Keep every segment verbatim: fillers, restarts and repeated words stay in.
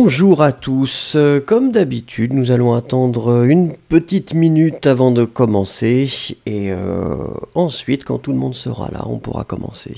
Bonjour à tous, comme d'habitude nous allons attendre une petite minute avant de commencer et euh, ensuite quand tout le monde sera là on pourra commencer.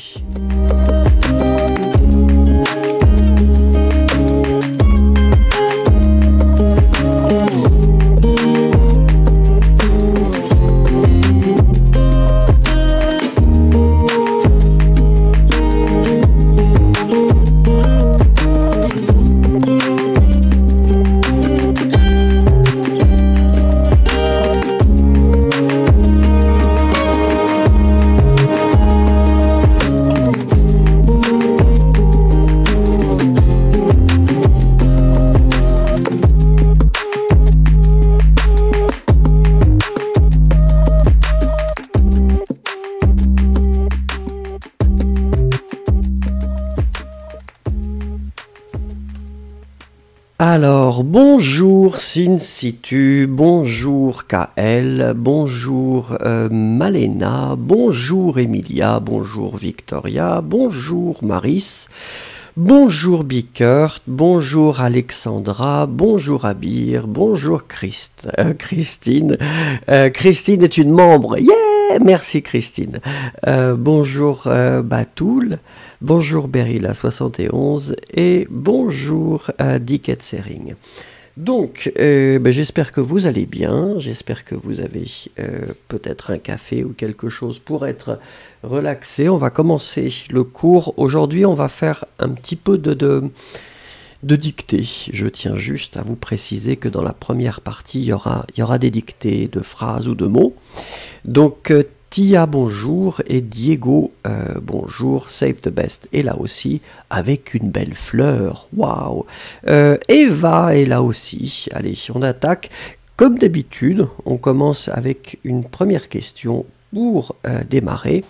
Alors, bonjour Sin Situ, bonjour K L, bonjour euh, Malena, bonjour Emilia, bonjour Victoria, bonjour Maris, bonjour Bickert, bonjour Alexandra, bonjour Abir, bonjour Christ, euh, Christine. Euh, Christine est une membre, yeah, merci Christine. Euh, bonjour euh, Batoul. Bonjour Berilla soixante et onze et bonjour à Dick Etzering. Donc, euh, ben, j'espère que vous allez bien, j'espère que vous avez euh, peut-être un café ou quelque chose pour être relaxé. On va commencer le cours. Aujourd'hui, on va faire un petit peu de, de, de dictée. Je tiens juste à vous préciser que dans la première partie, il y aura, il y aura des dictées de phrases ou de mots. Donc, euh, Tia, bonjour, et Diego, euh, bonjour, Save the Best est là aussi, avec une belle fleur, waouh. Euh, Eva est là aussi, allez, on attaque. Comme d'habitude, on commence avec une première question pour euh, démarrer.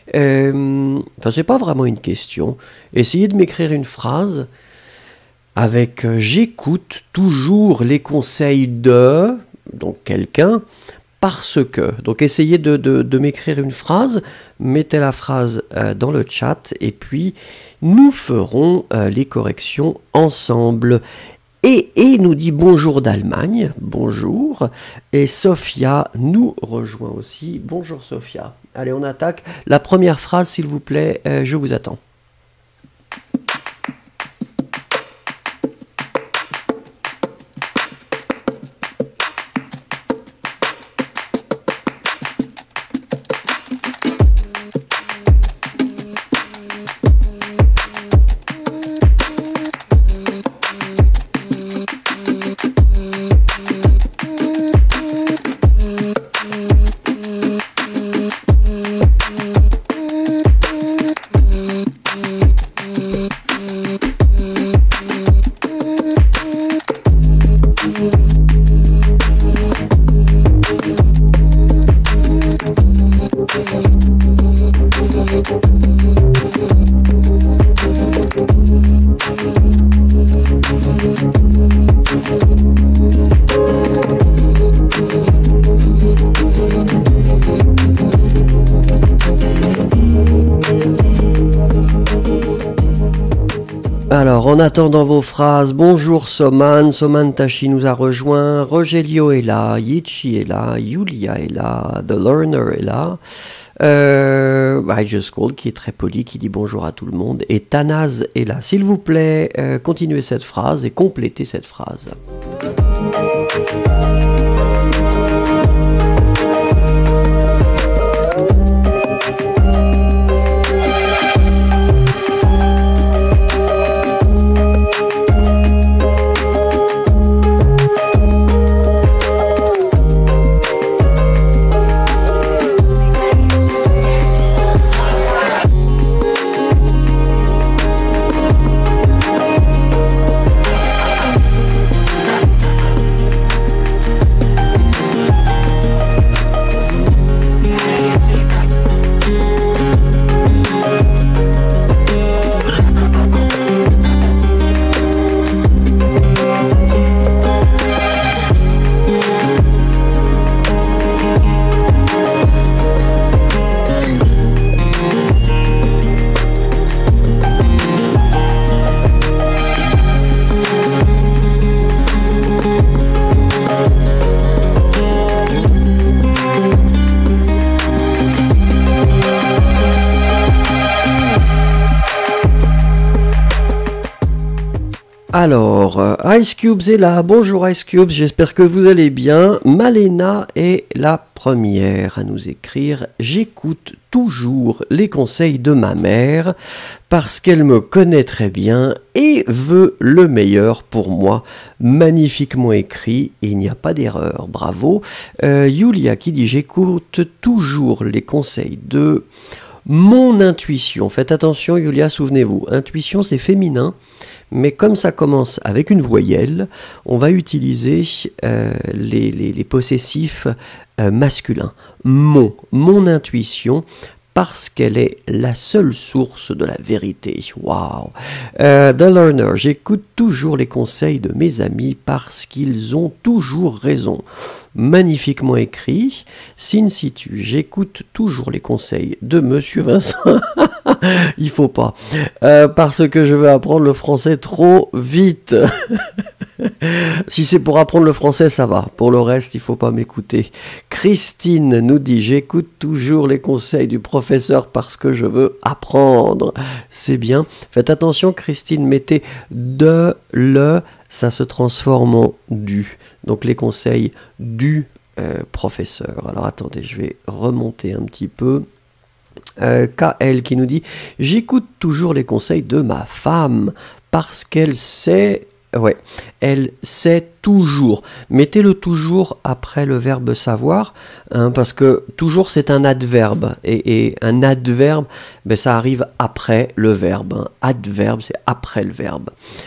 Euh, enfin, c'est pas vraiment une question. Essayez de m'écrire une phrase avec euh, « J'écoute toujours les conseils de », donc quelqu'un, parce que, donc essayez de, de, de m'écrire une phrase, mettez la phrase euh, dans le chat et puis nous ferons euh, les corrections ensemble. Et, et nous dit bonjour d'Allemagne, bonjour, et Sophia nous rejoint aussi, bonjour Sophia. Allez, on attaque. La première phrase s'il vous plaît, euh, je vous attends. Alors, en attendant vos phrases, bonjour Soman, Soman Tachi nous a rejoint, Rogelio est là, Yichi est là, Yulia est là, The Learner est là, euh, I Just Called qui est très poli, qui dit bonjour à tout le monde, et Tanaz est là. S'il vous plaît, euh, continuez cette phrase et complétez cette phrase. Alors, euh, Ice Cubes est là. Bonjour Ice Cubes, j'espère que vous allez bien. Malena est la première à nous écrire. J'écoute toujours les conseils de ma mère parce qu'elle me connaît très bien et veut le meilleur pour moi. Magnifiquement écrit, il n'y a pas d'erreur. Bravo. Euh, Yulia qui dit j'écoute toujours les conseils de mon intuition. Faites attention Yulia, souvenez-vous, intuition c'est féminin. Mais comme ça commence avec une voyelle, on va utiliser euh, les, les, les possessifs euh, masculins. Mon, mon intuition, parce qu'elle est la seule source de la vérité. Waouh! Euh, The Learner, j'écoute toujours les conseils de mes amis parce qu'ils ont toujours raison. Magnifiquement écrit. Sin situ, j'écoute toujours les conseils de Monsieur Vincent. Il faut pas. Euh, parce que je veux apprendre le français trop vite. Si c'est pour apprendre le français, ça va. Pour le reste, il faut pas m'écouter. Christine nous dit, j'écoute toujours les conseils du professeur parce que je veux apprendre. C'est bien. Faites attention, Christine, mettez de, le, ça se transforme en du. Donc les conseils du euh, professeur. Alors attendez, je vais remonter un petit peu. Euh, K L qui nous dit « J'écoute toujours les conseils de ma femme parce qu'elle sait... » Ouais, elle sait toujours. Mettez-le toujours après le verbe savoir, hein, parce que toujours c'est un adverbe. Et, et un adverbe, ben, ça arrive après le verbe. Hein. Adverbe, c'est après le verbe.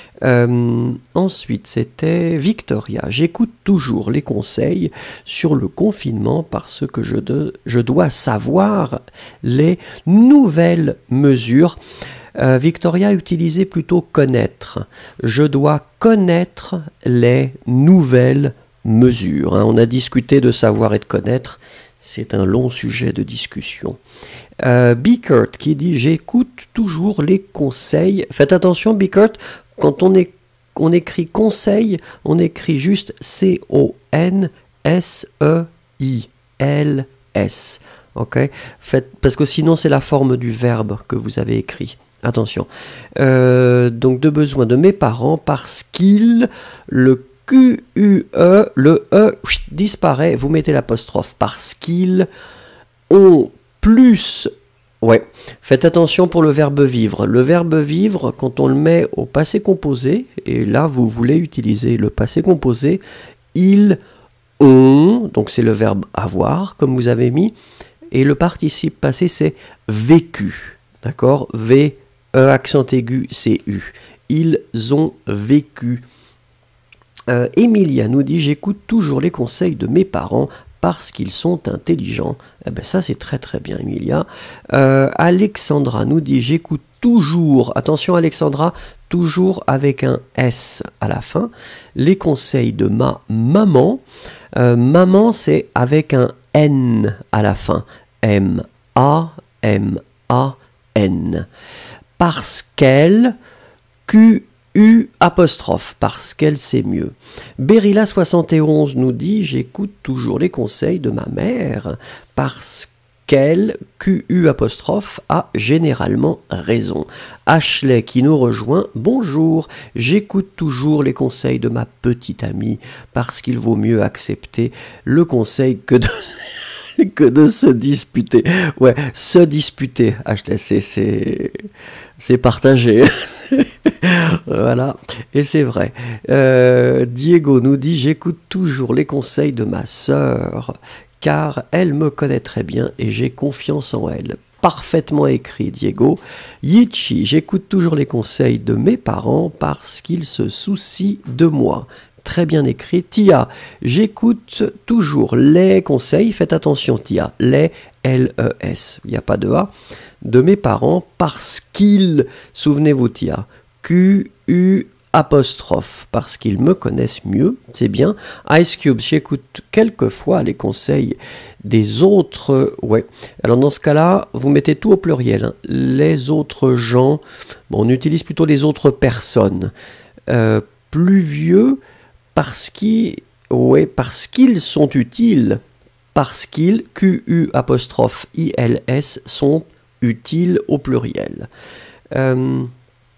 Euh, ensuite, c'était Victoria. J'écoute toujours les conseils sur le confinement parce que je, de, je dois savoir les nouvelles mesures. Euh, Victoria utilisait plutôt connaître. Je dois connaître les nouvelles mesures. Hein. On a discuté de savoir et de connaître. C'est un long sujet de discussion. Euh, Bickert qui dit « J'écoute toujours les conseils ». Faites attention, Bickert, quand on, est, on écrit conseil, on écrit juste C O N S E I L S. Okay? Faites, parce que sinon, c'est la forme du verbe que vous avez écrit. Attention. Euh, donc, de besoin de mes parents parce qu'ils, le Q U E, le E disparaît, vous mettez l'apostrophe, parce qu'ils ont plus... Ouais, faites attention pour le verbe vivre. Le verbe vivre, quand on le met au passé composé, et là vous voulez utiliser le passé composé, ils ont, donc c'est le verbe avoir, comme vous avez mis, et le participe passé c'est vécu, d'accord? V, E, accent aigu, C, U. Ils ont vécu. Euh, Emilia nous dit, j'écoute toujours les conseils de mes parents, parce qu'ils sont intelligents. Eh ben ça c'est très très bien Emilia. Euh, Alexandra nous dit j'écoute toujours, attention Alexandra, toujours avec un S à la fin, les conseils de ma maman. Euh, maman c'est avec un N à la fin. M A M A N. Parce qu'elle, Q U apostrophe, parce qu'elle sait mieux. Berilla soixante et onze nous dit, j'écoute toujours les conseils de ma mère, parce qu'elle, Q U apostrophe, a généralement raison. Ashley qui nous rejoint, bonjour, j'écoute toujours les conseils de ma petite amie, parce qu'il vaut mieux accepter le conseil que de... que de se disputer. Ouais, se disputer, Ashley, c'est... c'est partagé. Voilà, et c'est vrai. Euh, Diego nous dit, j'écoute toujours les conseils de ma sœur, car elle me connaît très bien et j'ai confiance en elle. Parfaitement écrit, Diego. Yichi, j'écoute toujours les conseils de mes parents parce qu'ils se soucient de moi. Très bien écrit. Tia, j'écoute toujours les conseils, faites attention Tia, les L E S, il n'y a pas de A, de mes parents parce qu'ils, souvenez-vous Tia, Q U apostrophe, parce qu'ils me connaissent mieux, c'est bien. Ice Cube, j'écoute quelquefois les conseils des autres, ouais. Alors dans ce cas-là, vous mettez tout au pluriel, hein. Les autres gens, bon, on utilise plutôt les autres personnes. Euh, plus vieux, parce qu'ils, ouais, parce qu'ils sont utiles, parce qu'ils, Q U apostrophe I L S, sont utiles au pluriel. Euh,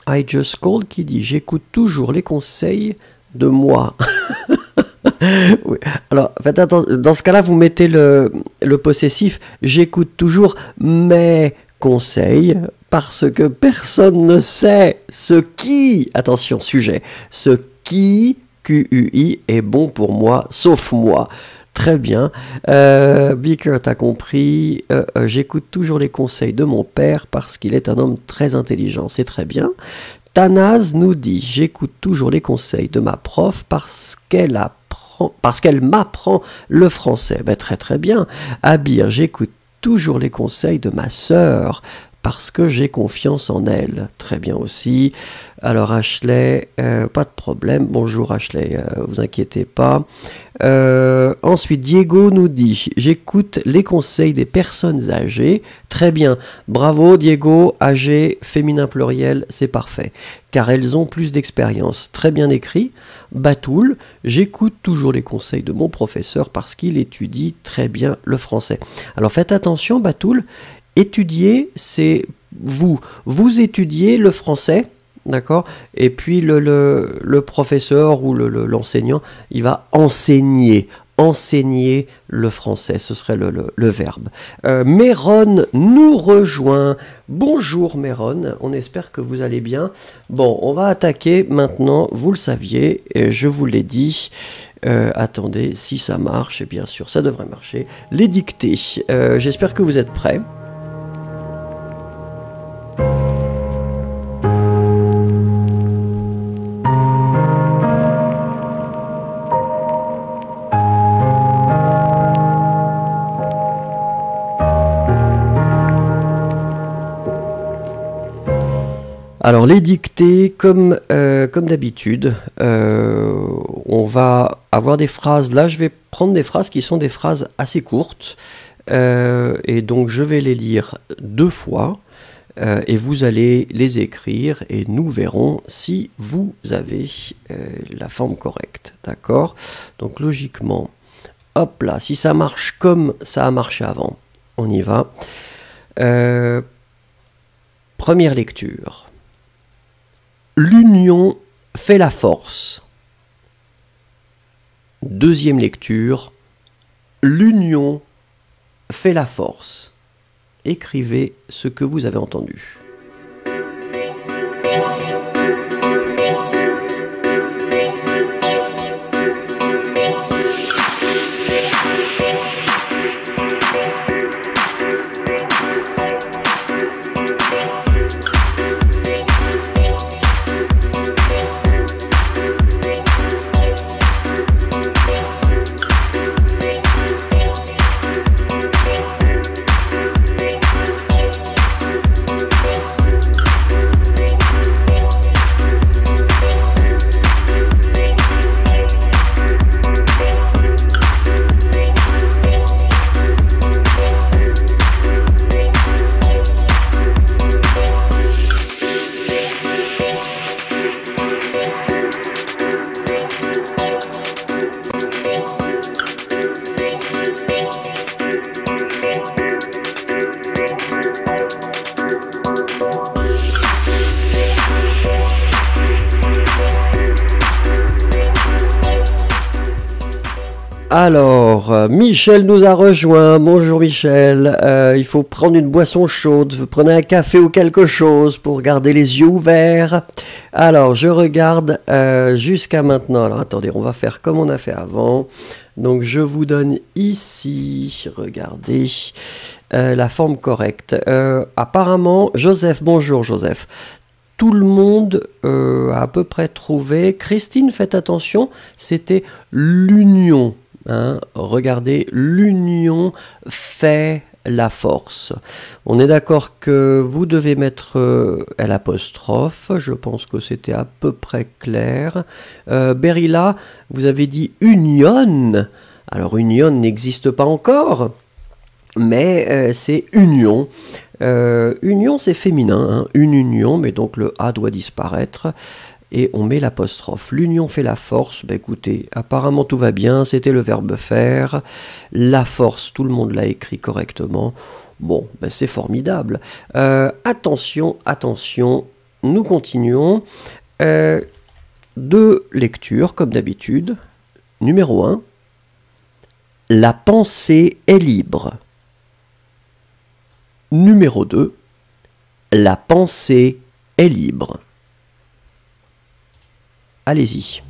I just called qui dit j'écoute toujours les conseils de moi. Oui. Alors, faites attention, dans ce cas-là, vous mettez le, le possessif j'écoute toujours mes conseils parce que personne ne sait ce qui, attention, sujet, ce qui, Q U I, est bon pour moi, sauf moi. Très bien. Euh, Beaker, t'as compris. Euh, euh, j'écoute toujours les conseils de mon père parce qu'il est un homme très intelligent. C'est très bien. Tanaz nous dit j'écoute toujours les conseils de ma prof parce qu'elle apprend, parce qu'elle m'apprend le français. Ben, très très bien. Abir, j'écoute toujours les conseils de ma sœur parce que j'ai confiance en elle. Très bien aussi. Alors Ashley, euh, pas de problème. Bonjour Ashley, euh, vous inquiétez pas. Euh, ensuite, Diego nous dit j'écoute les conseils des personnes âgées. Très bien. Bravo Diego, âgé, féminin pluriel, c'est parfait. Car elles ont plus d'expérience. Très bien écrit. Batoul, j'écoute toujours les conseils de mon professeur parce qu'il étudie très bien le français. Alors faites attention Batoul. Étudier, c'est vous. Vous étudiez le français, d'accord? Et puis le, le, le professeur ou le, le, l'enseignant, il va enseigner. Enseigner le français, ce serait le, le, le verbe. Euh, Méron nous rejoint. Bonjour Méron, on espère que vous allez bien. Bon, on va attaquer maintenant, vous le saviez, et je vous l'ai dit. Euh, attendez, si ça marche, et bien sûr ça devrait marcher. Les dictées, euh, j'espère que vous êtes prêts. Alors les dictées, comme, euh, comme d'habitude, euh, on va avoir des phrases, là je vais prendre des phrases qui sont des phrases assez courtes, euh, et donc je vais les lire deux fois, euh, et vous allez les écrire, et nous verrons si vous avez euh, la forme correcte, d'accord? Donc logiquement, hop là, si ça marche comme ça a marché avant, on y va. Euh, première lecture. L'union fait la force. Deuxième lecture. L'union fait la force. Écrivez ce que vous avez entendu. Alors, euh, Michel nous a rejoint. Bonjour Michel. Euh, il faut prendre une boisson chaude. Vous prenez un café ou quelque chose pour garder les yeux ouverts. Alors, je regarde euh, jusqu'à maintenant. Alors, attendez, on va faire comme on a fait avant. Donc, je vous donne ici, regardez, euh, la forme correcte. Euh, apparemment, Joseph, bonjour Joseph. Tout le monde euh, a à peu près trouvé. Christine, faites attention, c'était l'union. Hein, regardez, l'union fait la force. On est d'accord que vous devez mettre euh, l'apostrophe. Je pense que c'était à peu près clair. Euh, Berilla, vous avez dit union. Alors union n'existe pas encore, mais euh, c'est union. Euh, union, c'est féminin, hein, une union, mais donc le A doit disparaître. Et on met l'apostrophe. L'union fait la force. Ben écoutez, apparemment tout va bien. C'était le verbe faire. La force, tout le monde l'a écrit correctement. Bon, ben c'est formidable. Euh, attention, attention. nous continuons. Euh, deux lectures, comme d'habitude. Numéro un. La pensée est libre. Numéro deux. La pensée est libre. Allez-y.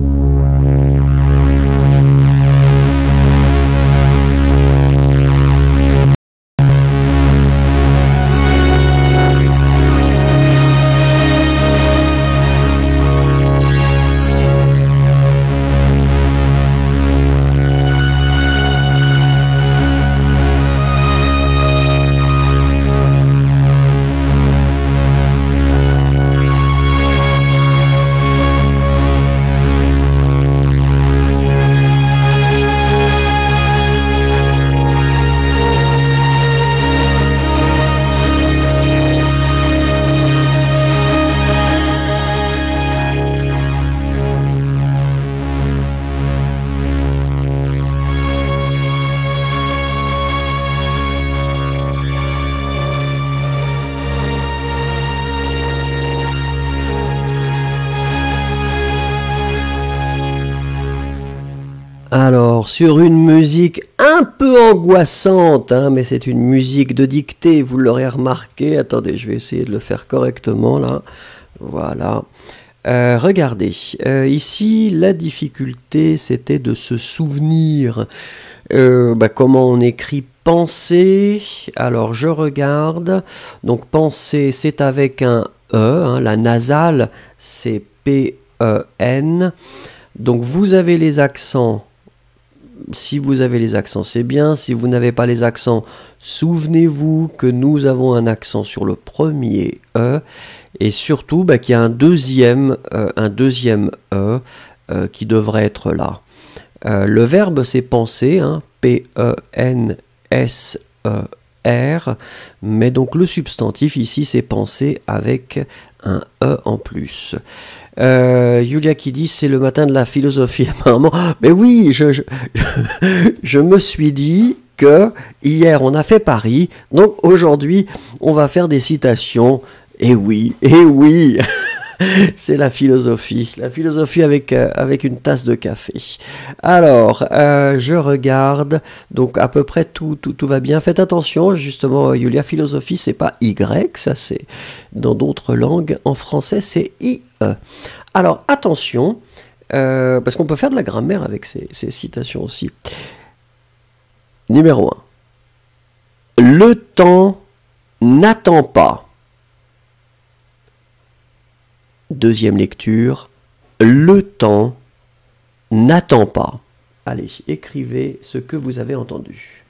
Alors, sur une musique un peu angoissante, hein, mais c'est une musique de dictée, vous l'aurez remarqué. Attendez, je vais essayer de le faire correctement, là. Voilà. Euh, regardez, euh, ici, la difficulté, c'était de se souvenir euh, bah, comment on écrit penser. Alors, je regarde. Donc, penser, c'est avec un E, hein, la nasale, c'est P E N. Donc, vous avez les accents. Si vous avez les accents, c'est bien. Si vous n'avez pas les accents, souvenez-vous que nous avons un accent sur le premier E. Et surtout, bah, qu'il y a un deuxième, euh, un deuxième E euh, qui devrait être là. Euh, le verbe, c'est penser, hein, P E N S E R. Mais donc le substantif, ici, c'est penser avec un E en plus. Euh, Julia qui dit c'est le matin de la philosophie apparemment. Mais oui, je, je, je me suis dit que hier on a fait Paris, donc aujourd'hui on va faire des citations. Et oui, et oui, c'est la philosophie, la philosophie avec, euh, avec une tasse de café. Alors, euh, je regarde, donc à peu près tout, tout, tout va bien. Faites attention, justement, Julia, philosophie, c'est pas Y, ça c'est dans d'autres langues. En français, c'est I E. Alors, attention, euh, parce qu'on peut faire de la grammaire avec ces, ces citations aussi. Numéro un. Le temps n'attend pas. Deuxième lecture, le temps n'attend pas. Allez, écrivez ce que vous avez entendu.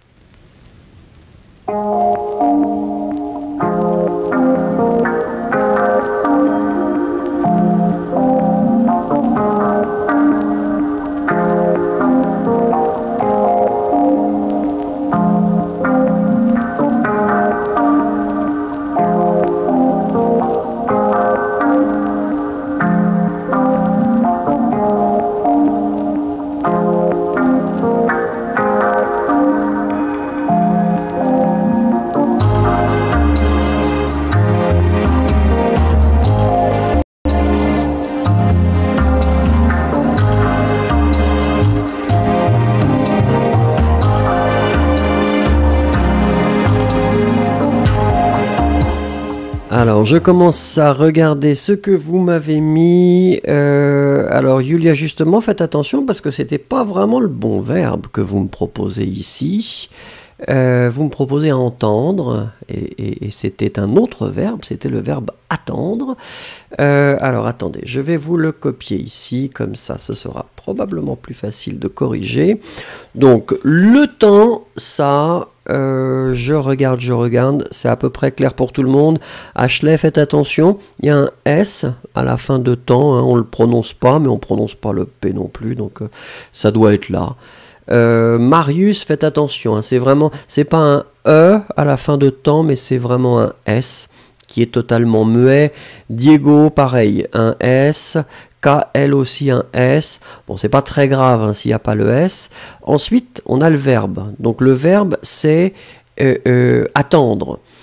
Alors, je commence à regarder ce que vous m'avez mis. Euh, alors, Julia, justement, faites attention parce que c'était pas vraiment le bon verbe que vous me proposez ici. Euh, vous me proposez entendre, et, et, et c'était un autre verbe, c'était le verbe attendre. Euh, alors, attendez, je vais vous le copier ici, comme ça, ce sera probablement plus facile de corriger. Donc, le temps, ça... Euh, je regarde, je regarde, c'est à peu près clair pour tout le monde. Ashley, faites attention, il y a un S à la fin de temps, hein, on ne le prononce pas, mais on ne prononce pas le P non plus, donc euh, ça doit être là. Euh, Marius, faites attention, hein, c'est vraiment, c'est pas un E à la fin de temps, mais c'est vraiment un S qui est totalement muet. Diego, pareil, un S. K L aussi un S. Bon, c'est pas très grave hein, s'il n'y a pas le S. Ensuite, on a le verbe. Donc le verbe, c'est euh, euh, attendre.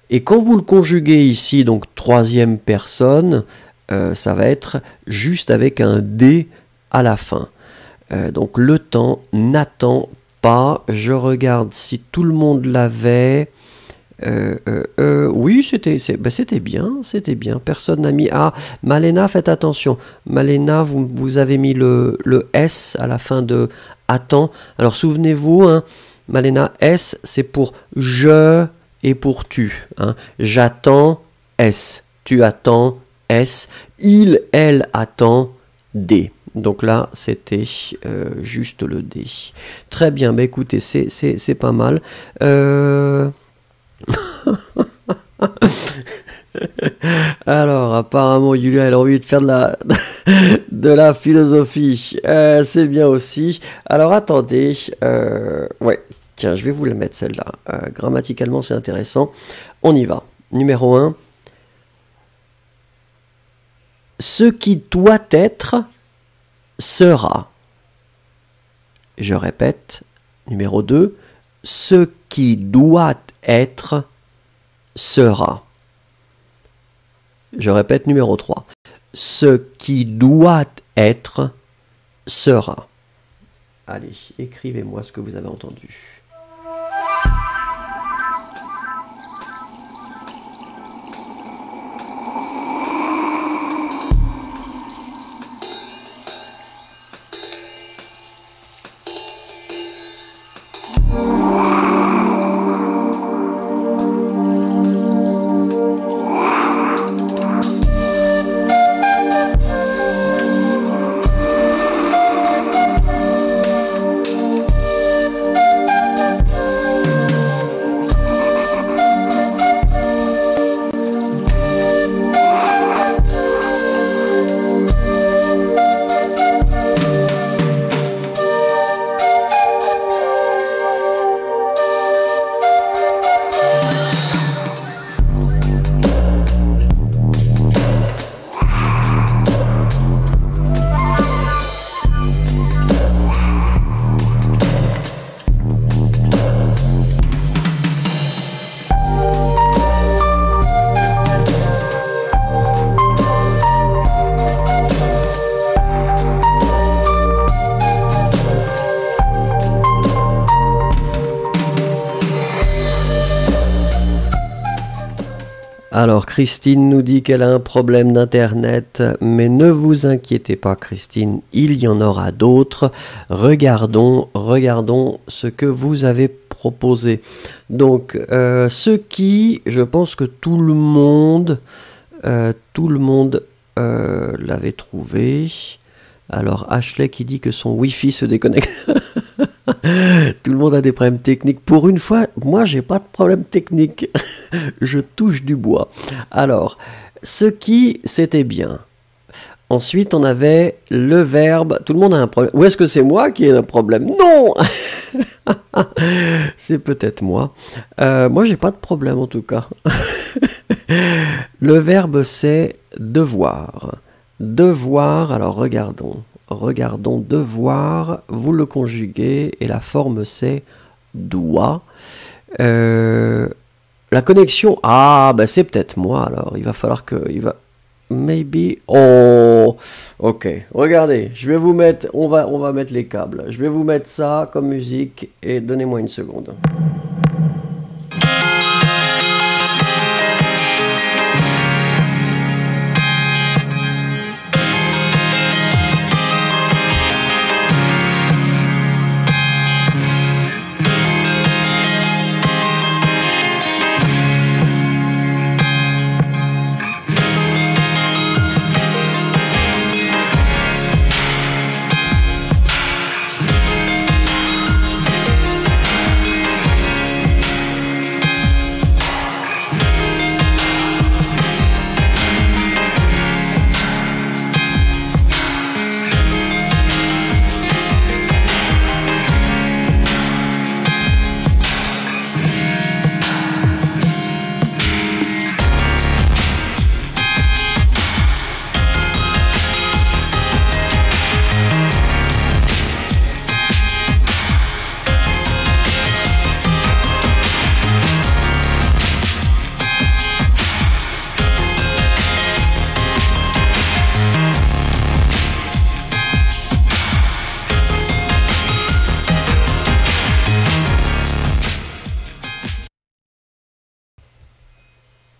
Et quand vous le conjuguez ici, donc troisième personne, euh, ça va être juste avec un D à la fin. Euh, donc le temps n'attend pas. Je regarde si tout le monde l'avait. Euh, euh, euh, oui, c'était ben c'était bien, c'était bien. Personne n'a mis... Ah, Malena, faites attention. Malena, vous, vous avez mis le, le S à la fin de attends. Alors souvenez-vous, hein, Malena, S, c'est pour je et pour tu. Hein. J'attends, S. Tu attends, S. Il, elle attend, D. Donc là, c'était euh, juste le D. Très bien, bah écoutez, c'est pas mal. Euh... Alors, apparemment, Julia, elle a envie de faire de la, de la philosophie. Euh, c'est bien aussi. Alors, attendez. Euh, ouais, tiens, je vais vous la mettre celle-là. Euh, grammaticalement, c'est intéressant. On y va. Numéro un. Ce qui doit être sera. Je répète. Numéro deux. Ce qui doit être sera. Je répète numéro trois. Ce qui doit être sera. Allez, écrivez-moi ce que vous avez entendu. Alors, Christine nous dit qu'elle a un problème d'internet, mais ne vous inquiétez pas, Christine, il y en aura d'autres. Regardons, regardons ce que vous avez proposé. Donc, euh, ce qui, je pense que tout le monde, euh, tout le monde euh, l'avait trouvé. Alors, Ashley qui dit que son Wi-Fi se déconnecte. Tout le monde a des problèmes techniques. Pour une fois, moi, j'ai pas de problème technique. Je touche du bois. Alors, ce qui, c'était bien. Ensuite, on avait le verbe. Tout le monde a un problème. Ou est-ce que c'est moi qui ai un problème? Non. C'est peut-être moi. Euh, moi, j'ai pas de problème en tout cas. Le verbe, c'est devoir. Devoir, alors regardons. Regardons devoir, vous le conjuguez et la forme c'est doit. Euh, la connexion, ah, ben c'est peut-être moi alors. Il va falloir que. Il va. Maybe. Oh, ok. Regardez, je vais vous mettre. On va, on va mettre les câbles. Je vais vous mettre ça comme musique et donnez-moi une seconde.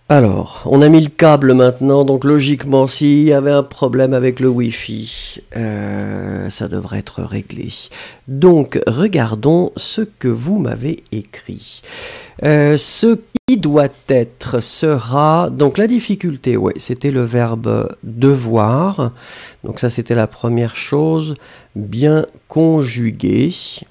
Alors, on a mis le câble maintenant, donc logiquement, s'il y avait un problème avec le Wi-Fi, euh, ça devrait être réglé. Donc, regardons ce que vous m'avez écrit. Euh, ce qui doit être sera... Donc, la difficulté, ouais, c'était le verbe devoir. Donc, ça, c'était la première chose. Bien conjugué.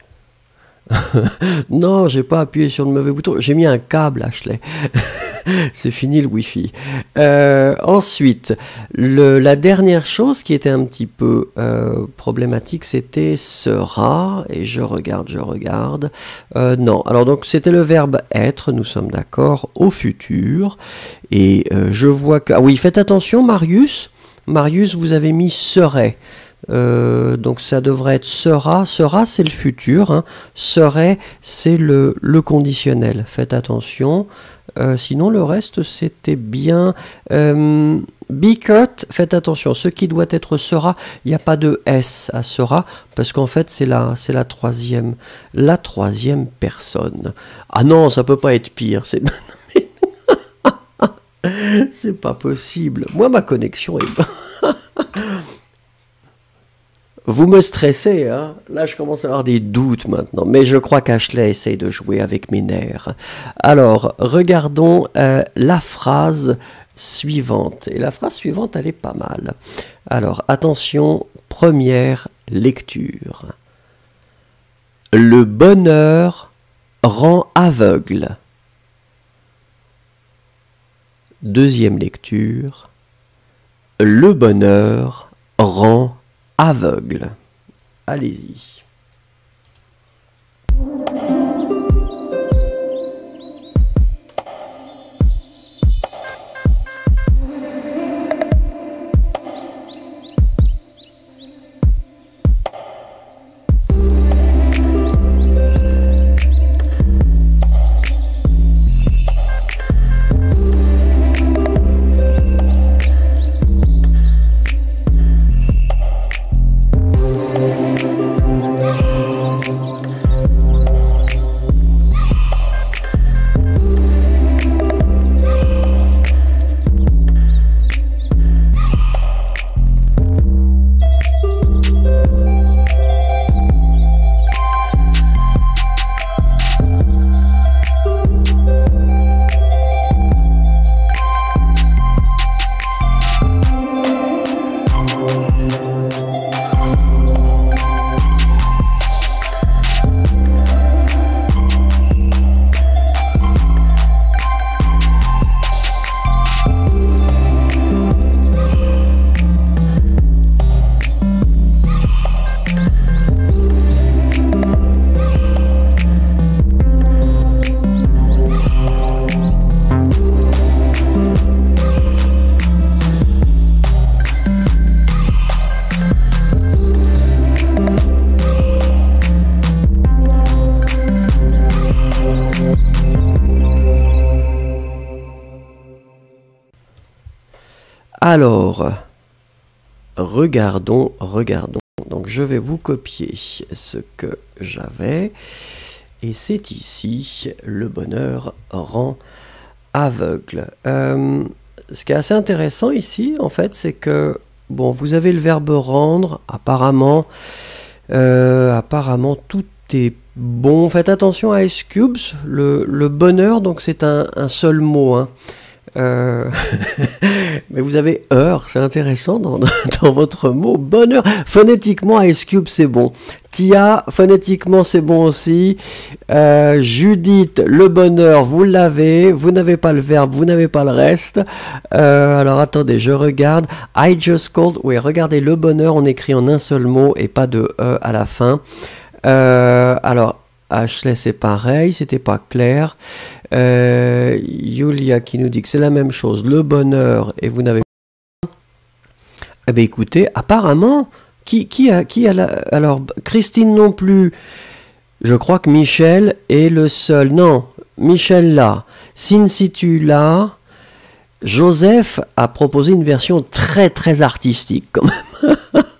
Non, j'ai pas appuyé sur le mauvais bouton. J'ai mis un câble, Ashley. C'est fini le Wi-Fi. Euh, ensuite, le, la dernière chose qui était un petit peu euh, problématique, c'était sera. Et je regarde, je regarde. Euh, non, alors donc c'était le verbe être, nous sommes d'accord, au futur. Et euh, je vois que... Ah oui, faites attention, Marius. Marius, vous avez mis serait. Euh, donc ça devrait être sera. Sera, c'est le futur. Hein. Serait, c'est le, le conditionnel. Faites attention. Euh, sinon, le reste, c'était bien. Euh, Bickert, faites attention. Ce qui doit être sera, il n'y a pas de S à sera, parce qu'en fait, c'est la, c'est la troisième, la troisième personne. Ah non, ça peut pas être pire. C'est, c'est pas possible. Moi, ma connexion est pas. Vous me stressez, hein? Là, je commence à avoir des doutes maintenant. Mais je crois qu'Ashley essaye de jouer avec mes nerfs. Alors, regardons euh, la phrase suivante. Et la phrase suivante, elle est pas mal. Alors, attention, première lecture. Le bonheur rend aveugle. Deuxième lecture. Le bonheur rend aveugle. Allez-y. Alors, regardons, regardons. Donc, je vais vous copier ce que j'avais. Et c'est ici, le bonheur rend aveugle. Euh, ce qui est assez intéressant ici, en fait, c'est que, bon, vous avez le verbe rendre, apparemment, euh, apparemment, tout est bon. Faites attention à Ice Cubes, le, le bonheur, donc c'est un, un seul mot, hein. Euh... mais vous avez heure, c'est intéressant dans, dans votre mot bonheur. Phonétiquement, Ice Cube, c'est bon. Tia, phonétiquement, c'est bon aussi. Euh, Judith, le bonheur, vous l'avez. Vous n'avez pas le verbe, vous n'avez pas le reste. Euh, alors attendez, je regarde. I just called. Oui, regardez, le bonheur, on écrit en un seul mot et pas de E à la fin. Euh, alors, Ashley, c'est pareil, c'était pas clair. Euh, Yulia qui nous dit que c'est la même chose, le bonheur, et vous n'avez pas. Eh bien, écoutez, apparemment, qui, qui a, qui a la... Alors, Christine non plus. Je crois que Michel est le seul. Non, Michel là. Sin situ là. Joseph a proposé une version très, très artistique, quand même.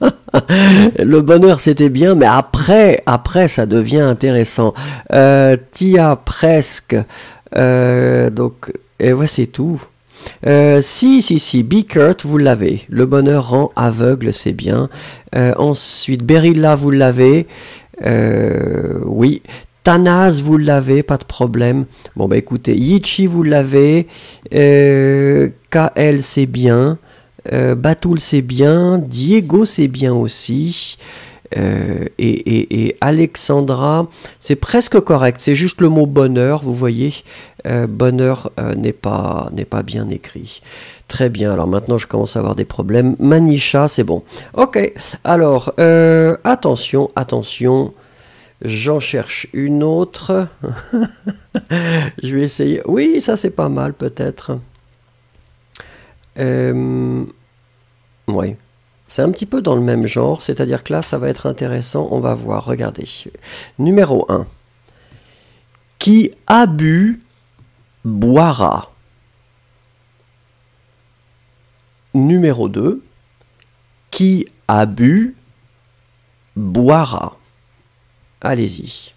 Le bonheur c'était bien, mais après, après ça devient intéressant. Euh, Tia presque, euh, donc et ouais c'est tout. Euh, si, si, si, Bickert, vous l'avez. Le bonheur rend aveugle, c'est bien. Euh, ensuite, Berilla, vous l'avez. Euh, oui. Tanaz, vous l'avez, pas de problème. Bon, bah écoutez, Yichi, vous l'avez. Euh, K L, c'est bien. Euh, Batoul, c'est bien. Diego, c'est bien aussi. Euh, et, et, et Alexandra, c'est presque correct. C'est juste le mot bonheur, vous voyez. Euh, bonheur euh, n'est pas, n'est pas bien écrit. Très bien, alors maintenant je commence à avoir des problèmes. Manisha, c'est bon. Ok, alors, euh, attention, attention. J'en cherche une autre. Je vais essayer. Oui, ça c'est pas mal peut-être. Euh... Oui. C'est un petit peu dans le même genre, c'est-à-dire que là ça va être intéressant. On va voir, regardez. Numéro un. Qui a bu, boira. Numéro deux. Qui a bu, boira. Allez-y.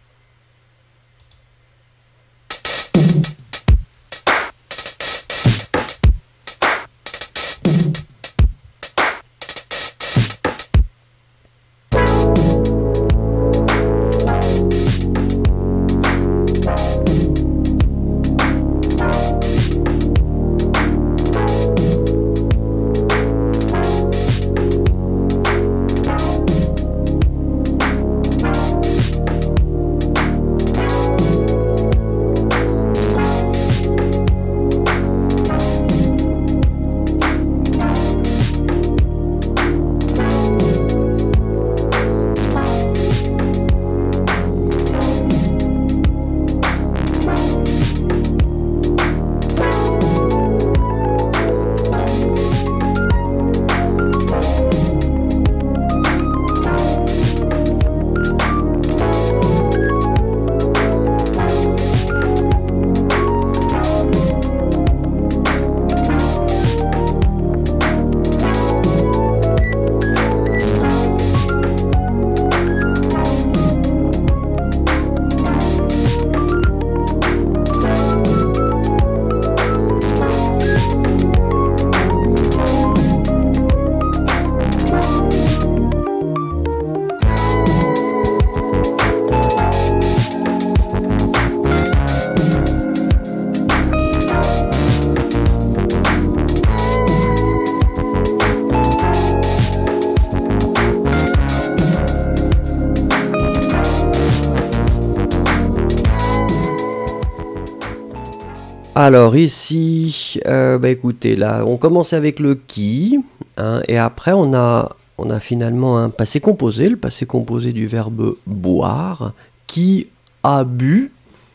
Alors ici, euh, bah écoutez, là, on commence avec le qui, hein, et après on a, on a finalement un passé composé, le passé composé du verbe boire, qui a bu,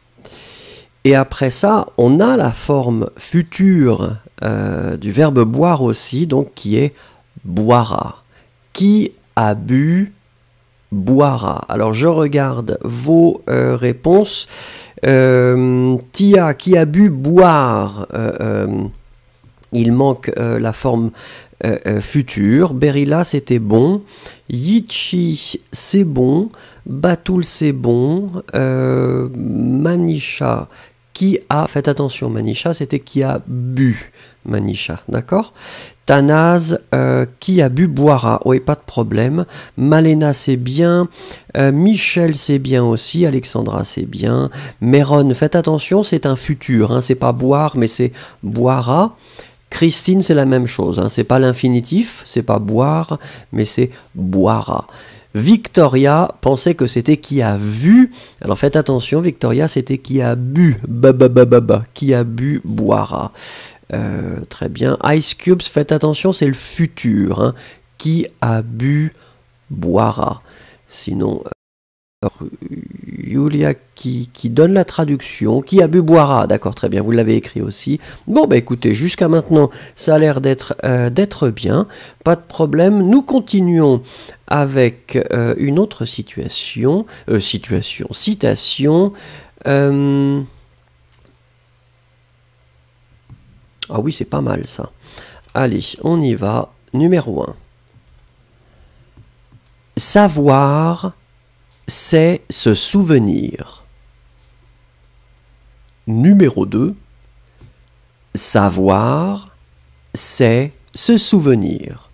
et après ça, on a la forme future euh, du verbe boire aussi, donc qui est boira. Qui a bu, boira. Alors je regarde vos euh, réponses. Euh, Tia, qui a bu, boire. Euh, euh, il manque euh, la forme euh, euh, future. Berilla, c'était bon. Yichi, c'est bon. Batoul, c'est bon. Euh, Manisha, qui a... Faites attention, Manisha, c'était qui a bu. Manisha, d'accord? Tanaz, euh, qui a bu, boira. Oui, pas de problème. Malena, c'est bien. Euh, Michel, c'est bien aussi. Alexandra, c'est bien. Méron, faites attention, c'est un futur. Hein, c'est pas boire, mais c'est boira. Christine, c'est la même chose. Hein, c'est pas l'infinitif, c'est pas boire, mais c'est boira. Victoria pensait que c'était qui a vu. Alors faites attention, Victoria, c'était qui a bu. Ba, ba, ba, ba, ba. Qui a bu, boira. Euh, très bien. Ice Cubes, faites attention, c'est le futur. Hein. Qui a bu, boira. Sinon, euh, Julia qui, qui donne la traduction. Qui a bu, boira. D'accord, très bien, vous l'avez écrit aussi. Bon, bah écoutez, jusqu'à maintenant, ça a l'air d'être euh, d'être bien. Pas de problème. Nous continuons avec euh, une autre situation. Euh, situation, citation. Euh, Ah oui, c'est pas mal ça. Allez, on y va. Numéro un. Savoir, c'est se souvenir. Numéro deux. Savoir, c'est se souvenir.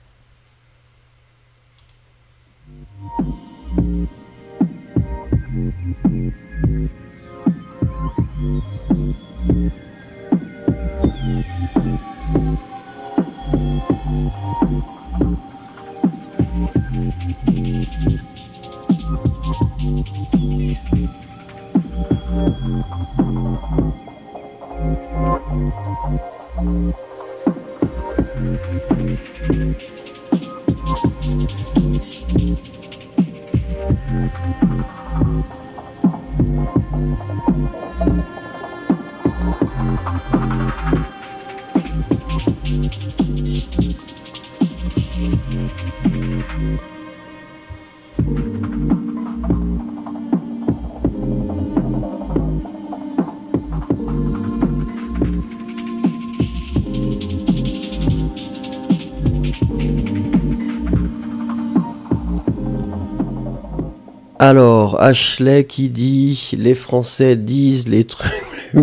Alors, Ashley qui dit « Les Français disent les trucs bizarres. »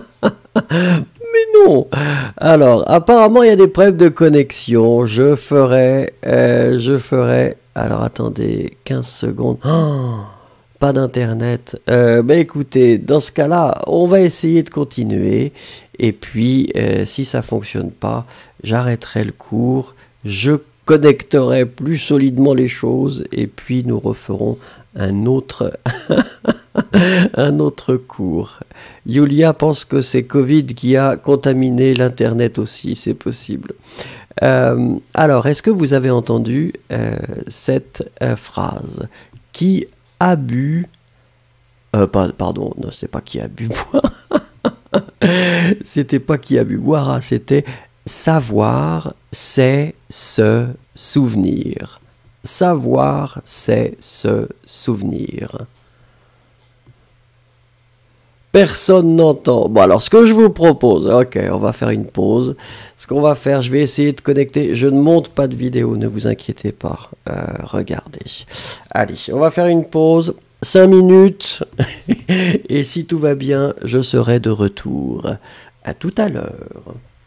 Mais non. Alors, apparemment, il y a des problèmes de connexion. Je ferai... Euh, je ferai... Alors, attendez, quinze secondes. Oh, pas d'internet. Euh, ben écoutez, dans ce cas-là, on va essayer de continuer. Et puis, euh, si ça fonctionne pas, j'arrêterai le cours. Je connecterai plus solidement les choses et puis nous referons un autre un autre cours. Yulia pense que c'est Covid qui a contaminé l'internet aussi, c'est possible. Euh, alors, est-ce que vous avez entendu euh, cette euh, phrase? Qui a bu euh, pas, pardon, non, c'est pas qui a bu boire. C'était pas qui a bu boire, hein, c'était savoir, c'est se souvenir. Savoir, c'est se souvenir. Personne n'entend. Bon, alors, ce que je vous propose, ok, on va faire une pause. Ce qu'on va faire, je vais essayer de connecter. Je ne monte pas de vidéo, ne vous inquiétez pas. Euh, regardez. Allez, on va faire une pause. cinq minutes. Et si tout va bien, je serai de retour. À tout à l'heure.